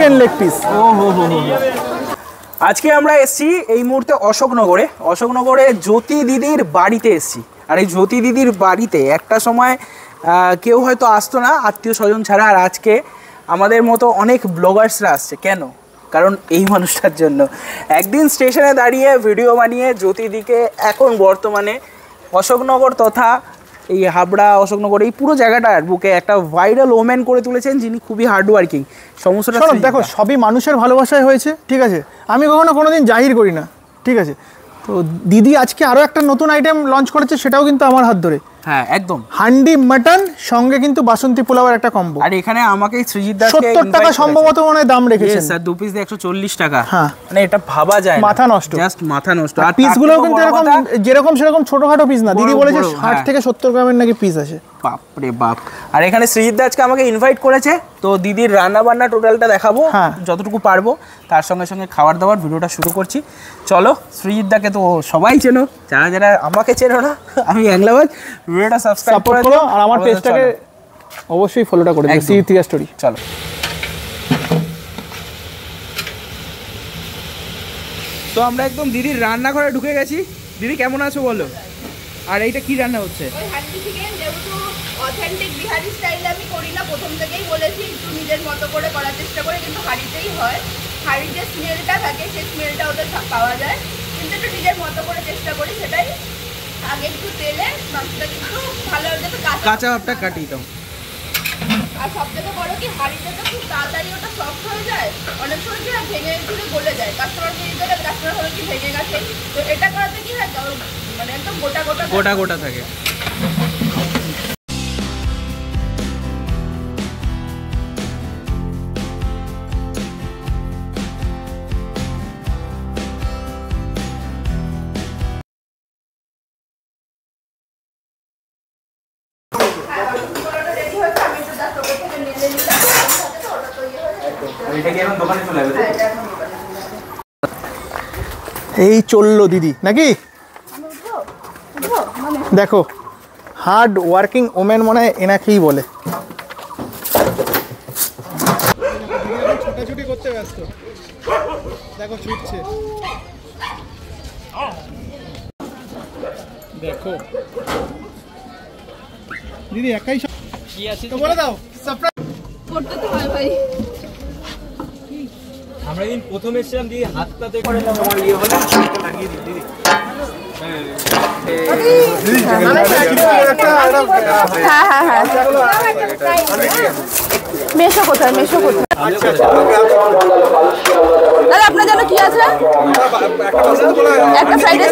Chicken leg piece. আজকে আমরা এসেছি এই মুহূর্তে অশোকনগরে জ্যোতি দিদির বাড়িতে এসেছি। আর এই জ্যোতি দিদির বাড়িতে একটা সময় কেউ হয়তো আসতো না আত্মীয় স্বজন ছাড়া, আর আজকে আমাদের মতো অনেক ব্লগার্সরা আসছে। কেন? কারণ এই মানুষটার জন্য। একদিন স্টেশনে দাঁড়িয়ে ভিডিও বানিয়ে জ্যোতিদিকে এখন বর্তমানে অশোকনগর তথা এই হাবড়া অশোকনগর এই পুরো জায়গাটার বুকে একটা ভাইরাল ওম্যান করে তুলেছেন, যিনি খুবই হার্ডওয়ার্কিং। সমস্যাটা দেখো, সবই মানুষের ভালোবাসায় হয়েছে, ঠিক আছে? আমি কোনোদিন জাহির করি না, ঠিক আছে? তো দিদি আজকে আরও একটা নতুন আইটেম লঞ্চ করেছে, সেটাও কিন্তু আমার হাত ধরে। হ্যাঁ, একদম হান্ডি মাটন সঙ্গে কিন্তু বাসন্তী পোলাওয়ের একটা কম্বো। আর এখানে আমাকে সৃজিত দাস 70 টাকা সম্ভবত মনে হয় দাম রেখেছেন স্যার। 2 পিস 140 টাকা। হ্যাঁ, মানে এটা ভাবা যায় মাথা নষ্ট, জাস্ট মাথা নষ্ট। আর পিসগুলোও কিন্তু এরকম যেরকম সেরকম ছোটখাটো পিস না। দিদি বলেছে 60 থেকে 70 গ্রামের নাকি পিস আছে। বাপরে বাপ। আর এখানে সৃজিত দাসকে আমাকে ইনভাইট করেছে, তো দিদির রান্না বান্না টোটালটা দেখাবো যতটুকু পারবো। তার সঙ্গে সঙ্গে খাবার দাবার ভিডিওটা শুরু করছি। চলো, সৃজিত দাকে তো সবাই চেনো, যারা যারা আমাকে চেনো না, আমি অ্যাংলাবাজ, ভিডিওটা সাবস্ক্রাইব করে দিও আর আমার পেজটাকে অবশ্যই ফলোটা করে দিও, সৃজিত স্টোরি। চলো। তো আমরা একদম দিদির রান্নাঘরে ঢুকে গেছি। দিদি কেমন আছো বলো? আর এইটা কি রান্না হচ্ছে? ওই হান্ডি চিকেন, যেহেতু অথেন্টিক বিহারি স্টাইলে আমি করি না, প্রথম থেকেই বলেছি একটু নিজের মতো করে করার চেষ্টা করে, কিন্তু হাঁড়িতেই হয়। হাঁড়ির যে স্মেলটা থাকে সেই স্মেলটা ওদের পাওয়া যায়, কিন্তু একটু নিজের মতো করে চেষ্টা করি। সেটাই আগে একটু তেলে মাংসটা কিন্তু ভালো যাতে কাঁচা ভাবটা কাটিয়ে দাও। আর সব থেকে বড় কি, হাঁড়িতে তো খুব তাড়াতাড়ি ওটা সফট হয়ে যায়, অনেক সময় কি হয় ভেঙে চুরে গলে যায়। কাস্টমারকে দিতে গেলে কাস্টমার হলো কি ভেঙে গেছে, তো এটা করাতে কি হয় মানে একদম গোটা গোটা থাকে। এই চললো দিদি নাকি? দেখো, হার্ড ওয়ার্কিং ওমেন মনে হয় এনাকেই বলে। ছোটাছুটি করতে ব্যস্ত, দেখো ছুটছে। দেখো দিদি একাই কি আছে তো বলে দাও। সারপ্রাইজ করতে তো হয় ভাই। আমরা দিন প্রথম এসেছিলাম দিদি হাতটাতে করে তোমার ইয়ে হলে লাগিয়ে দিই দিদি। মেশো কোথায়? দাদা আপনার জন্য কি আছে? একটা ফ্রাইড রাইস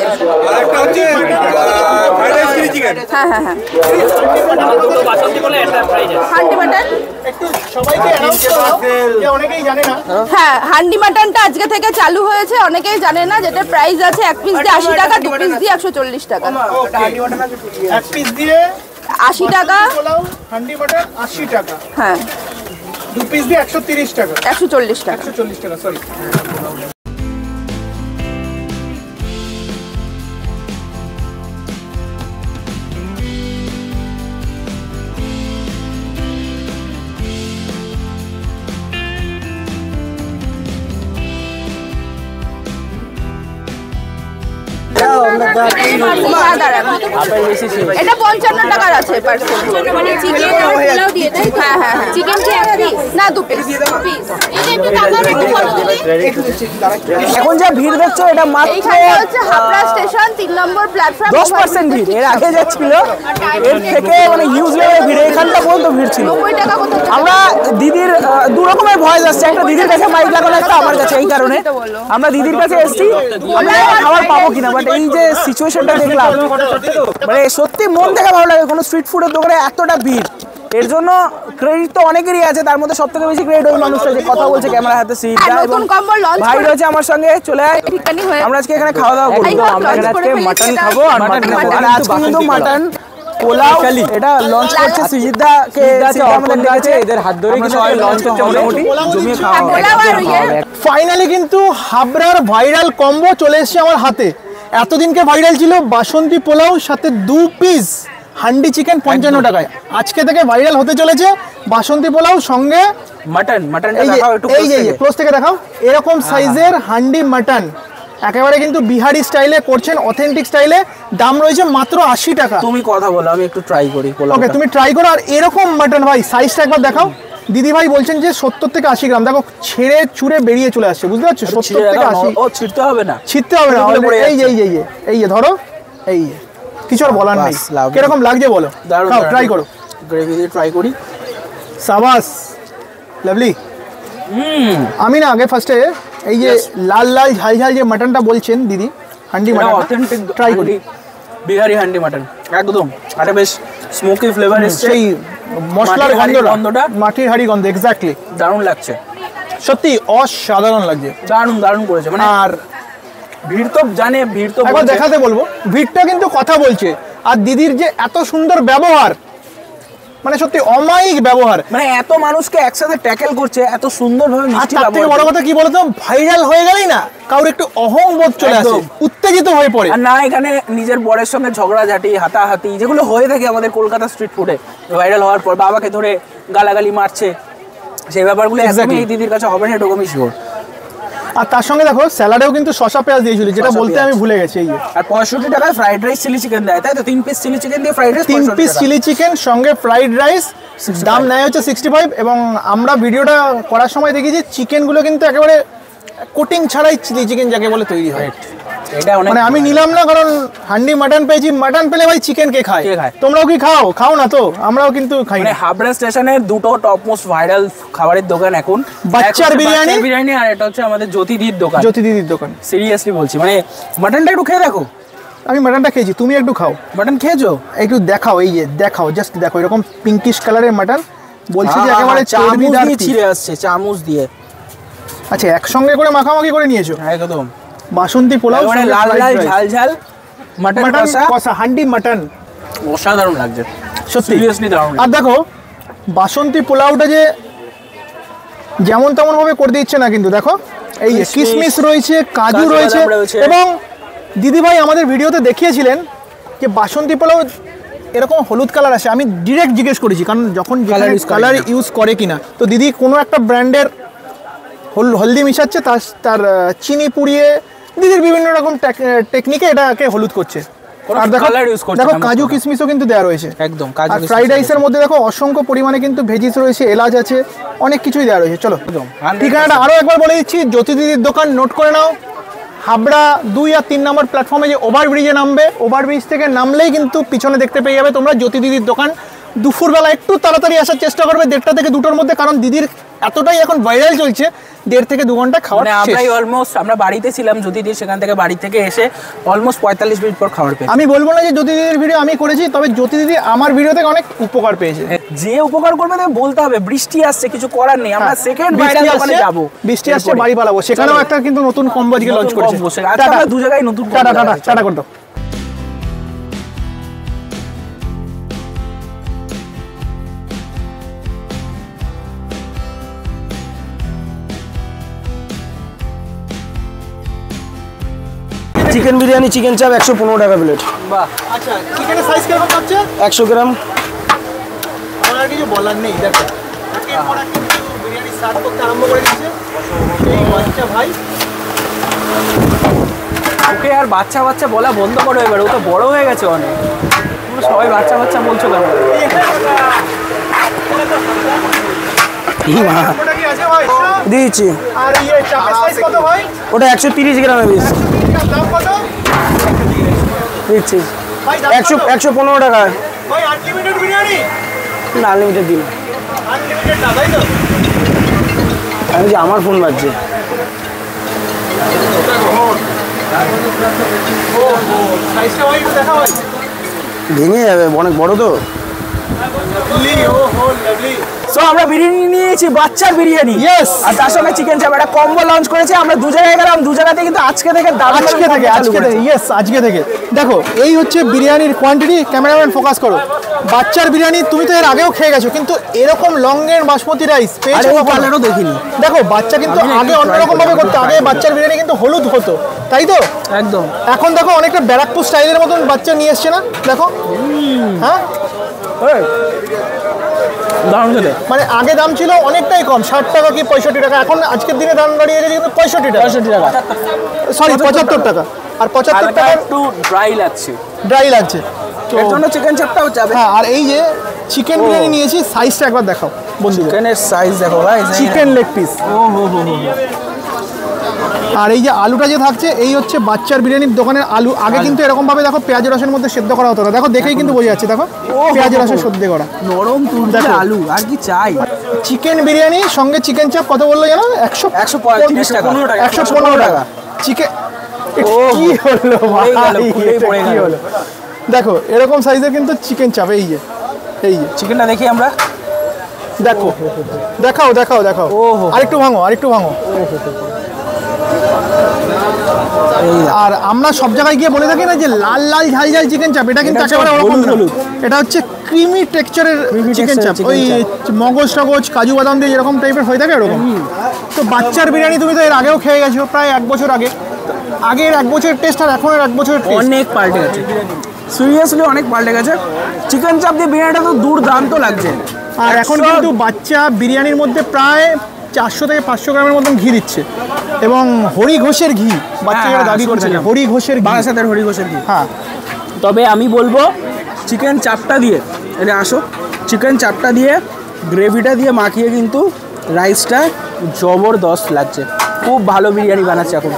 চিকেন। হ্যাঁ হান্ডি মাটন। হ্যাঁ, হান্ডি মাটনটা আজকে থেকে চালু হয়েছে, অনেকেই জানে না। যেটা প্রাইস আছে 1 পিস দিয়ে 80 টাকা, 2 পিস দিয়ে 140 টাকা। 1 পিস দিয়ে 80 টাকা, হান্ডি মাটন 80 টাকা। হ্যাঁ, 2 পিস দিয়ে 130 টাকা, 140 টাকা। 140 টাকা, সরি। এটা 55 টাকার আছে পার্সেল। মানে চিকেন আর পোলাও দিয়ে দেয়। হ্যাঁ চিকেন কি এক পিস না 2 পিস? এটা একটু টাকা একটু ফলো দিলে। এখন যা ভিড় দেখছো এটা মাত্র হচ্ছে হাবড়া স্টেশন 3 নম্বর প্ল্যাটফর্ম। 10% ভিড়, এর আগে যা ছিল এর থেকে মানে হিউজ লেভেলের ভিড়। এখানটা পর্যন্ত ভিড় ছিল। 90 টাকা কোথাও। আমরা দিদির দু রকমের ভয়েস আসছে, একটা দিদির কাছে মাইক লাগানো, একটা আমার কাছে। এই কারণে আমরা দিদির কাছে এসেছি, আমরা খাবার পাবো কিনা। বাট এই যে সিচুয়েশনটা দেখলাম, মানে সত্যি মন থেকে ভালো লাগে। কোনো স্ট্রিট ফুডের দোকানে এতটা ভিড়, এর জন্য ক্রেডিট তো অনেকেরই আছে। তার মধ্যে সব থেকে বেশি ক্রেডিট ওই মানুষটা যে কথা বলছে ক্যামেরার হাতে, সিটটা এবং ভাই রয়েছে আমার সঙ্গে। চলে আয়, আমরা আজকে এখানে খাওয়া দাওয়া করবো। আমরা আজকে মাটন খাবো আর মাটন খাবো। আর আজকে কিন্তু মাটন পোলাও এটা লঞ্চ করছে সৃজিত দা কে, আমাদের কাছে এদের হাত ধরে কিন্তু লঞ্চ করছে। মোটামুটি জমিয়ে খাওয়া হবে। ফাইনালি কিন্তু হাবড়ার ভাইরাল কম্বো চলে এসেছে আমার হাতে। এতদিনকে ভাইরাল ছিল বাসন্তী পোলাও সাথে 2 পিস হান্ডি চিকেন 55 টাকায়। আজকে থেকে ভাইরাল হতে চলেছে বাসন্তী পোলাও সঙ্গে মাটনটা এই যে দেখাও একটু এই যে ক্লোজ থেকে দেখাও, এরকম সাইজের হান্ডি মাটন একেবারে কিন্তু বিহারি স্টাইলে করছেন, অথেন্টিক স্টাইলে। দাম রয়েছে মাত্র 80 টাকা। তুমি কথা বলো, আমি একটু ট্রাই করি। ওকে, তুমি ট্রাই করো। আর এরকম মাটন ভাই সাইজটা একবার দেখাও। দিদি ভাই বলছেন যে 70 থেকে 80 গ্রাম, দেখো ছেড়ে চুড়ে বেরিয়ে চলে আসছে, বুঝতে পারছো? 70 থেকে 80। ও ছিটতে হবে না, ছিটতে হবে না। এই যে এই যে এই যে ধরো, এই যে কিছু আর বলার নেই। কিরকম লাগছে বলো? খাও, ট্রাই করো। গ্রেভি দিয়ে ট্রাই করি। সাবাস, লাভলি। আমি না আগে ফার্স্টে এই যে লাল লাল ঝাল ঝাল যে মাটনটা বলছেন দিদি, হান্ডি মাটন অথেন্টিক ট্রাই করি। বিহারি হান্ডি মাটন একদম, একটা বেশ স্মোকি ফ্লেভার এসছে, সেই মশলার গন্ধটা, মাটির হাড়ি গন্ধ, এক্স্যাক্টলি দারুণ লাগছে, সত্যি অসাধারণ লাগছে, দারুণ দারুণ করেছে। মানে আর ভিড় তো জানে, ভিড় তো একবার দেখাতে বলবো, ভিড়টা কিন্তু কথা বলছে। আর দিদির যে এত সুন্দর ব্যবহার, মানে সত্যি অমায়িক ব্যবহার, মানে এত মানুষকে একসাথে ট্যাকেল করছে এত সুন্দরভাবে। আর তার থেকে বড় কথা কি বলতো, ভাইরাল হয়ে গেলেই না কারোর একটু অহংবোধ চলে আসে, উত্তেজিত হয়ে পড়ে। আর না এখানে নিজের বরের সঙ্গে ঝগড়াঝাটি, হাতাহাতি যেগুলো হয়ে থাকে আমাদের কলকাতা স্ট্রিট ফুডে, ভাইরাল হওয়ার পর বাবাকে ধরে গালাগালি মারছে, সেই ব্যাপারগুলো একদমই এই দিদির কাছে হবে না, এটুকু আমি শিওর। আর তার সঙ্গে দেখো স্যালাডেও কিন্তু শসা পেঁয়াজ দিয়েছিল, যেটা বলতে আমি ভুলে গেছি। এই আর 65 টাকায় ফ্রাইড রাইস চিলি চিকেন দেয়, তাই তো? 3 পিস চিলি চিকেন দিয়ে fried rice, 3 piece chilli chicken সঙ্গে ফ্রাইড রাইস, দাম নেয় হচ্ছে 65। এবং আমরা ভিডিওটা করার সময় দেখি যে চিকেনগুলো কিন্তু একেবারে কোটিং ছাড়াই চিলি চিকেন যাকে বলে তৈরি হয়। এটা অনেক, মানে আমি নিলাম না, কারণ হান্ডি মাটন পেয়েছি, মাটন পেলে ভাই চিকেন কে খায়? তোমরাও কি খাও? খাও না তো? আমরাও কিন্তু খাই। মানে হাবড়া স্টেশনের দুটো টপ মোস্ট ভাইরাল খাবারের দোকান এখন, বাচ্চার বিরিয়ানি, আর এটা হচ্ছে আমাদের জ্যোতিদির দোকান। জ্যোতিদির দোকান, সিরিয়াসলি বলছি, মানে মাটনটা একটু খেয়ে দেখো। আমি মাটনটা খেয়েছি, তুমি একটু খাও। মাটন খেয়েছো? একটু দেখাও, এই যে দেখাও, জাস্ট দেখো, এরকম পিঙ্কিশ কালারের মাটন, বলছি যে একেবারে চামচ দিয়ে ছিঁড়ে আসছে, চামচ দিয়ে। আচ্ছা, একসঙ্গে করে মাখামাখি করে নিয়েছো? একদম বাসন্তী পোলাও, লাল লাল ঝাল ঝাল মাটন কষা, হান্ডি মাটন, অসাধারণ লাগছে সত্যি, সিরিয়াসলি দারুণ। আর দেখো বাসন্তী পোলাওটা যে যেমন তেমন ভাবে করে দিচ্ছে না কিন্তু, দেখো এই যে কিশমিশ রয়েছে, কাজু রয়েছে। এবং দিদিভাই আমাদের ভিডিওতে দেখিয়েছিলেন যে বাসন্তী পোলাও এরকম হলুদ কালার আসে। আমি ডিরেক্ট জিজ্ঞেস করেছি, কারণ যখন কালার ইউজ করে কিনা, তো দিদি কোনো একটা ব্র্যান্ডের হলদি মিশাচ্ছে, তার চিনি পুড়িয়ে দিদির বিভিন্ন রকম টেকনিকে এটাকে হলুদ করছে। আর দেখো কাজু কিশমিশও কিন্তু দেওয়া রয়েছে একদম। আর ফ্রাইড রাইসের মধ্যে দেখো অসংখ্য পরিমাণে কিন্তু ভেজিস রয়েছে, এলাচ আছে, অনেক কিছুই দেওয়া রয়েছে। চলো ঠিকানাটা আরও একবার বলে দিচ্ছি, জ্যোতি দিদির দোকান নোট করে নাও। হাবড়া 2 আর 3 নম্বর প্ল্যাটফর্মে যে ওভারব্রিজে নামবে, ওভারব্রিজ থেকে নামলেই কিন্তু পিছনে দেখতে পেয়ে যাবে তোমরা জ্যোতি দিদির দোকান। দুপুরবেলা একটু তাড়াতাড়ি আসার চেষ্টা করবে, 1টা থেকে 2টোর মধ্যে, কারণ দিদির এতটাই এখন ভাইরাল চলছে, 1.5 থেকে 2 ঘন্টা খাওয়া শেষ। আমরা বাড়িতে ছিলাম জ্যোতি দিদি, সেখান থেকে বাড়ি থেকে এসে অলমোস্ট 45 মিনিট পর খাবার পেয়েছি। আমি বলবো না যে জ্যোতি দিদির ভিডিও আমি করেছি, তবে জ্যোতি দিদি আমার ভিডিও থেকে অনেক উপকার পেয়েছে। যে উপকার করবে তাকে বলতে হবে। বৃষ্টি আসছে, কিছু করার নেই, আমরা সেকেন্ড ভাইরাল দোকানে যাব। বৃষ্টি আসছে, বাড়ি পালাবো, সেখানেও একটা কিন্তু নতুন কম্বো আজকে লঞ্চ করেছে। আমরা দু জায়গায় নতুন টাটা করতো। চিকেন বিরিয়ানি, চিকেন চাপ 115 টাকা প্লেট। বাহ, আচ্ছা, চিকেনের সাইজ কিরকম পাচ্ছে? 100 গ্রাম। আমার আর কিছু বলার নেই, দেখো একের পর এক কিন্তু বিরিয়ানি সার্ভ করতে আরম্ভ করে দিচ্ছে এই বাচ্চা ভাই। ওকে আর বাচ্চা বাচ্চা বলা বন্ধ করো এবার, ও তো বড় হয়ে গেছে অনেক। সবাই বাচ্চা বাচ্চা বলছো কেন? ওটা কি আছে ভাই? দিয়েছি। আর এই চাপের সাইজ কত ভাই? ওটা 130 গ্রামের পিস। দাম কত? দিচ্ছি ভাই 115 টাকা। ভাই আনলিমিটেড বিরিয়ানি? না, আনলিমিটেড দিন। আনলিমিটেড না, তাই তো? আমি যে আমার ফোন বাজছে। সাইজটা ভাই একটু দেখা ভাই। ভেঙে যাবে, অনেক বড় তো। সো আমরা বিরিয়ানি নিয়েছি, বাচ্চার বিরিয়ানি, ইয়েস, আর তার সঙ্গে চিকেন চাপ, একটা কম্বো লঞ্চ করেছে। আমরা 2 জায়গায় গেলাম, 2 জায়গাতে কিন্তু আজকে থেকে আজকে থেকে দেখো এই হচ্ছে বিরিয়ানির কোয়ান্টিটি। ক্যামেরাম্যান ফোকাস করো। বাচ্চার বিরিয়ানি তুমি তো এর আগেও খেয়ে গেছো, কিন্তু এরকম লংয়ের বাসমতি রাইস পেয়েছো কালারও দেখিনি। দেখো বাচ্চা কিন্তু আগে অন্যরকম ভাবে করতো, আগে বাচ্চার বিরিয়ানি কিন্তু হলুদ হতো, তাই তো? একদম। এখন দেখো অনেকটা ব্যারাকপুর স্টাইলের মতন বাচ্চা নিয়ে এসছে না, দেখো হ্যাঁ দারুণ খেতে। মানে আগে দাম ছিল অনেকটাই কম, 60 টাকা কি 65 টাকা, এখন আজকের দিনে দাম দাঁড়িয়ে গেছে কিন্তু 65 টাকা, 65 টাকা, সরি 75 টাকা। আর 75 টাকা একটু ড্রাই লাগছে, ড্রাই লাগছে। এর জন্য চিকেন চাপটাও যাবে। হ্যাঁ, আর এই যে চিকেন বিরিয়ানি নিয়েছি, সাইজটা একবার দেখাও বন্ধু। চিকেনের সাইজ দেখো ভাই, চিকেন লেগ পিস। ও হো হো হো। আর এই যে আলুটা যে থাকছে, এই হচ্ছে বাচ্চার বিরিয়ানির দোকানের আলু। আগে কিন্তু এরকম ভাবে দেখো পেঁয়াজ রসের মধ্যে সেদ্ধ করা হতো না, দেখো দেখেই কিন্তু বোঝা যাচ্ছে, দেখো পেঁয়াজ রসে সেদ্ধ করা নরম তুলতুলে আলু, আর কি চাই। চিকেন বিরিয়ানি সঙ্গে চিকেন চাপ কত বললো জানো? 135 টাকা, 115 টাকা চিকেন। কি হলো ভাই, কি হলো? দেখো এরকম সাইজের কিন্তু চিকেন চাপ। এই যে চিকেনটা দেখি আমরা, দেখো দেখাও দেখাও দেখাও, আরেকটু ভাঙো, আরেকটু ভাঙো। আর আমরা সব জায়গায় গিয়ে বলে থাকি না যে লাল লাল ঝাল ঝাল চিকেন চাপ, এটা কিন্তু একেবারে ওরকম না। এটা হচ্ছে ক্রিমি টেক্সচারের চিকেন চাপ, ওই মগজ টগজ কাজু বাদাম দিয়ে যেরকম টাইপের হয়ে থাকে এরকম। তো বাচ্চার বিরিয়ানি তুমি তো এর আগেও খেয়ে গেছো, প্রায় 1 বছর আগে। আগের 1 বছরের টেস্ট আর এখনের 1 বছরের টেস্ট অনেক পাল্টে গেছে, সিরিয়াসলি অনেক পাল্টে গেছে। চিকেন চাপ দিয়ে বিরিয়ানিটা তো দুর্দান্ত লাগছে। আর এখন কিন্তু বাচ্চা বিরিয়ানির মধ্যে প্রায় 400 থেকে 500 গ্রামের মতন ঘি দিচ্ছে, এবং হরি ঘোষের ঘি বাচ্চারা দাবি করছে, হরি ঘোষের ঘি, বারাসাতের হরি ঘোষের ঘি। হ্যাঁ। তবে আমি বলবো চিকেন চাপটা দিয়ে, এটা আসো, চিকেন চাপটা দিয়ে গ্রেভিটা দিয়ে মাখিয়ে কিন্তু রাইসটা জবরদস্ত লাগছে, খুব ভালো বিরিয়ানি বানাচ্ছে এখন।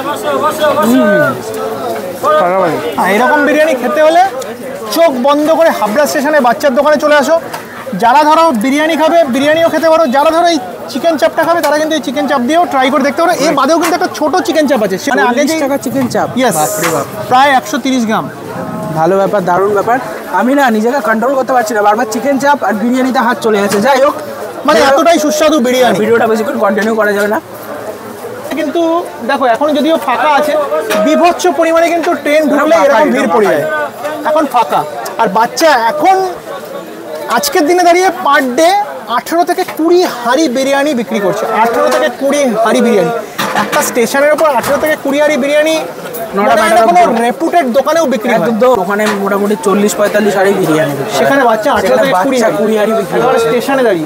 এরকম বিরিয়ানি খেতে হলে চোখ বন্ধ করে হাবড়া স্টেশনে বাচ্চার দোকানে চলে আসো। যারা ধরো বিরিয়ানি খাবে বিরিয়ানিও খেতে পারো, যারা ধরো এই চিকেন চাপটা খাবে তারা কিন্তু এই চিকেন চাপ দিয়েও ট্রাই করে দেখতে পারো। এর বাদেও কিন্তু একটা ছোট চিকেন চাপ আছে, সেখানে আগে যে টাকা চিকেন চাপ, ইয়েস প্রায় 130 গ্রাম। ভালো ব্যাপার, দারুণ ব্যাপার। আমি না নিজেকে কন্ট্রোল করতে পারছি না, বারবার চিকেন চাপ আর বিরিয়ানিতে হাত চলে যাচ্ছে। যাই হোক, মানে এতটাই সুস্বাদু বিরিয়ানি, ভিডিওটা বেশিক্ষণ কন্টিনিউ করা যাবে না। কিন্তু দেখো এখন যদিও ফাঁকা আছে, বিভৎস পরিমাণে কিন্তু ট্রেন ঢুকলে এরকম ভিড় পড়ে যায়। এখন ফাঁকা, আর বাচ্চা এখন আজকের দিনে দাঁড়িয়ে পার ডে 18 থেকে 20 হাঁড়ি বিরিয়ানি বিক্রি করছে। 18 থেকে 20 হাঁড়ি বিরিয়ানি একটা স্টেশনের উপর, 18 থেকে 20 হাঁড়ি বিরিয়ানি কোনো রেপুটেড দোকানেও বিক্রি হয়। ওখানে মোটামুটি 40-45 হাঁড়ি বিরিয়ানি, সেখানে বাচ্চা 18 থেকে 20 হাঁড়ি বিক্রি করে স্টেশনে দাঁড়িয়ে।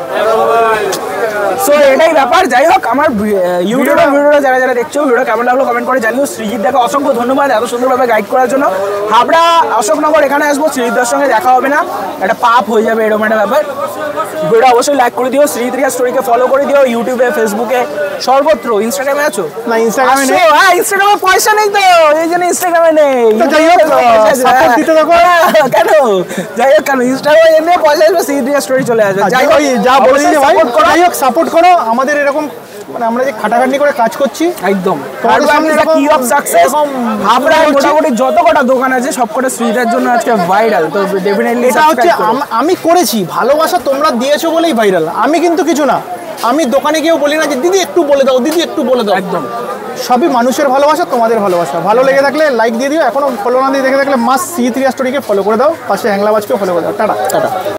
সো এটাই ব্যাপার। যাই হোক, আমার ইউটিউবে ভিডিওটা যারা যারা দেখছো, ভিডিওটা কেমন লাগলো কমেন্ট করে জানিও। সৃজিত দাকে অসংখ্য ধন্যবাদ এত সুন্দরভাবে গাইড করার জন্য। হাবড়া অশোকনগর এখানে আসবো, সৃজিতদার সঙ্গে দেখা হবে না, একটা পাপ হয়ে যাবে এরকম একটা ব্যাপার। ভিডিওটা অবশ্যই লাইক করে দিও, সৃজিত রিয়া স্টোরিকে ফলো করে দিও, ইউটিউবে ফেসবুকে সর্বত্র। ইনস্টাগ্রামে আছো? না, ইনস্টাগ্রামে নেই। হ্যাঁ, ইনস্টাগ্রামে পয়সা নেই তো, এই জন্য ইনস্টাগ্রামে নেই। যাই হোক সাপোর্ট দিতে থাকো। কেন যাই হোক, কেন ইনস্টাগ্রামে এমনি পয়সা আসবে, সৃজিত রিয়া স্টোরি চলে আসবে। যাই হোক, যা বলে দিই ভাই, যাই হোক সাপোর্ট করো আমাদের এরকম, মানে আমরা যে খাটাখাটনি করে কাজ করছি একদম। তোমাদের সামনে কি অফ সাকসেস, আমরা মোটামুটি যত কটা দোকান আছে সব কটা সৃজিতের জন্য আজকে ভাইরাল। তো ডেফিনেটলি এটা হচ্ছে আমি করেছি, ভালোবাসা তোমরা দিয়েছো বলেই ভাইরাল। আমি কিন্তু কিছু না, আমি দোকানে গিয়েও বলি না যে দিদি একটু বলে দাও, দিদি একটু বলে দাও। একদম, সবই মানুষের ভালোবাসা, তোমাদের ভালোবাসা। ভালো লেগে থাকলে লাইক দিয়ে দিও, এখনো ফলো না দিয়ে দেখে থাকলে মাস সৃজিত রিয়া স্টোরিকে ফলো করে দাও, পাশে হ্যাংলাবাজকেও ফলো করে দাও। Tata tata.